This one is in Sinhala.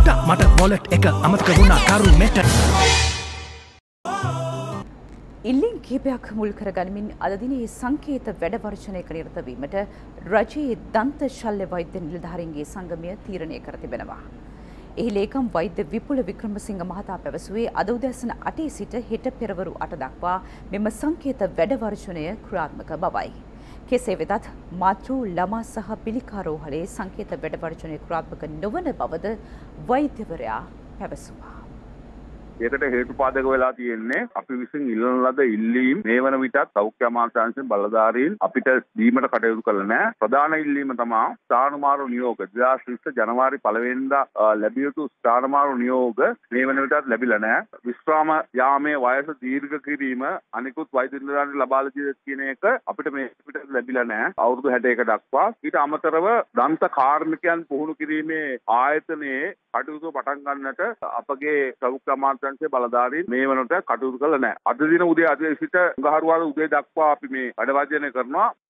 නිසා මට wallet එක අමතක වුණා කරුමෙට. ඉල්ලීම් කිහිපයක් මුල් කරගනිමින් අද දිනේ සංකේත වැඩ වර්ජනයක නිරත වීමට රජයේ දන්ත ශල්‍ය වෛද්‍ය නිලධාරීන්ගේ සංගමය තීරණය කර තිබෙනවා. එහි ලේකම් වෛද්‍ය විපුල වික්‍රමසිංහ මහතා පැවසුවේ අද උදෑසන 8 සිට හෙට පෙරවරු 8 දක්වා මෙම සංකේත වැඩ වර්ජනය ක්‍රියාත්මක බවයි. කෙසේ වෙතත් මාතෘ ළමා සහ පිළිකා රෝහලේ සංකේත වැඩ වර්ජනය ක්‍රියාත්මක නොවන බවද වෛද්‍යවරයා පැවසුවා. ඒකට හේතුපාදක වෙලා තියෙන්නේ අපි විසින් ඉල්ලන ලද ඉල්ලීම් මේ වන විටත් සෞඛ්‍ය අමාත්‍යාංශයෙන් බලධාරීන් අපිට දීමට කටයුතු කළා නැහැ. ප්‍රධාන ඉල්ලීම තමයි ස්ථානමාරු නියෝග 2020 ජනවාරි 1 වෙනිදා ලැබිය යුතු ස්ථානමාරු නියෝග මේ වන විටත් ලැබිලා නැහැ. විශ්‍රාම යාමේ වයස දීර්ඝ කිරීම අනිකුත් වෛද්‍ය නිලධාරීන් ලබා දී කියන එක අපිට මේ පිට ලැබිලා නැහැ. අවුරුදු 61 දක්වා. ඊට අමතරව දන්ත කාර්මිකයන් පුහුණු කිරීමේ ආයතනයේ කටයුතු පටන් ගන්නට අපගේ සෞඛ්‍ය අමාත්‍යාංශයේ බලධාරීන් මේ වනට කටයුතු කළා නැහැ. අද දින උදේ 8 සිට අඟහරුවාදා උදේ දක්වා අපි මේ වැඩ වර්ජනය කරනවා.